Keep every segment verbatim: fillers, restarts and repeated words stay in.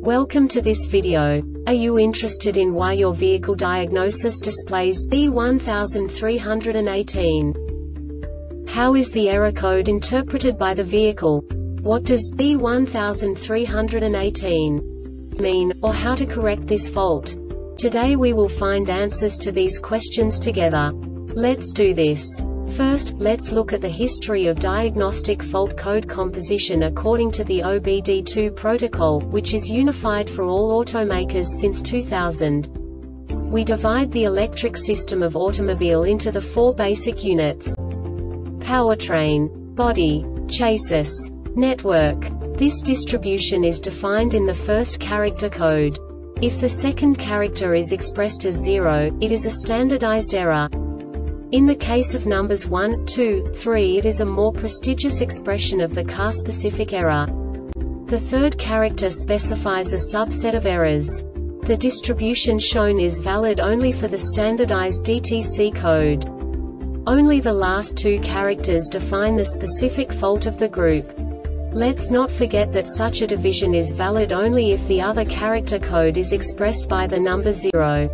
Welcome to this video. Are you interested in why your vehicle diagnosis displays B one three one eight? How is the error code interpreted by the vehicle? What does B one three one eight mean, or how to correct this fault? Today we will find answers to these questions together. Let's do this. First, let's look at the history of diagnostic fault code composition according to the O B D two protocol, which is unified for all automakers since two thousand. We divide the electric system of automobile into the four basic units: powertrain, body, chassis, network. This distribution is defined in the first character code. If the second character is expressed as zero, it is a standardized error. In the case of numbers one, two, three, it is a more prestigious expression of the car-specific error. The third character specifies a subset of errors. The distribution shown is valid only for the standardized D T C code. Only the last two characters define the specific fault of the group. Let's not forget that such a division is valid only if the other character code is expressed by the number zero.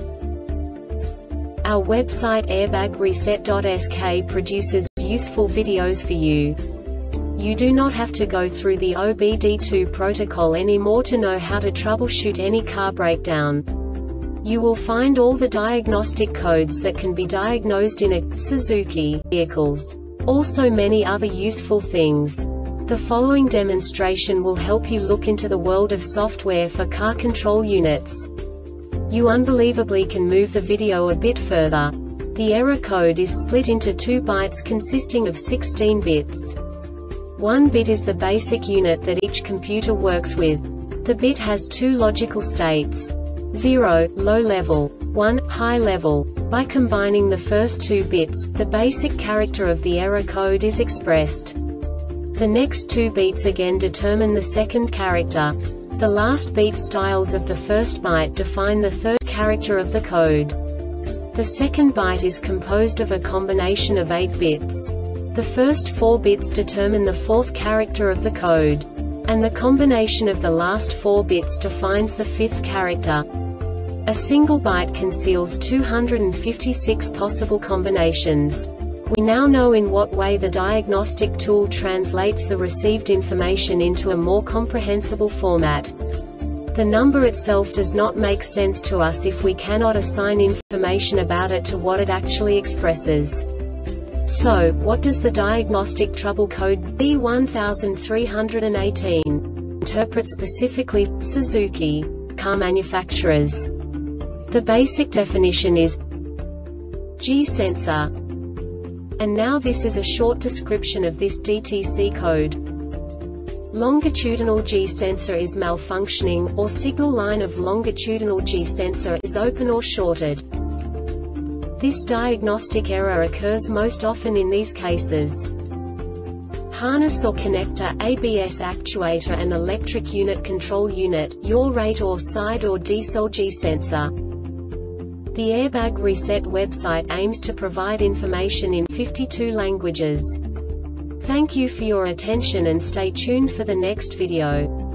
Our website airbag reset dot S K produces useful videos for you. You do not have to go through the O B D two protocol anymore to know how to troubleshoot any car breakdown. You will find all the diagnostic codes that can be diagnosed in a Suzuki vehicles. Also many other useful things. The following demonstration will help you look into the world of software for car control units. You unbelievably can move the video a bit further. The error code is split into two bytes consisting of sixteen bits. One bit is the basic unit that each computer works with. The bit has two logical states: zero, low level, one, high level. By combining the first two bits, the basic character of the error code is expressed. The next two beats again determine the second character. The last beat styles of the first byte define the third character of the code. The second byte is composed of a combination of eight bits. The first four bits determine the fourth character of the code. And the combination of the last four bits defines the fifth character. A single byte conceals two hundred fifty-six possible combinations. We now know in what way the diagnostic tool translates the received information into a more comprehensible format. The number itself does not make sense to us if we cannot assign information about it to what it actually expresses. So, what does the diagnostic trouble code B one three one eight interpret specifically for Suzuki car manufacturers? The basic definition is G-sensor. And now this is a short description of this D T C code. Longitudinal G-sensor is malfunctioning, or signal line of longitudinal G-sensor is open or shorted. This diagnostic error occurs most often in these cases: harness or connector, A B S actuator and electric unit control unit, yaw rate or side or decel G-sensor. The Airbag Reset website aims to provide information in fifty-two languages. Thank you for your attention and stay tuned for the next video.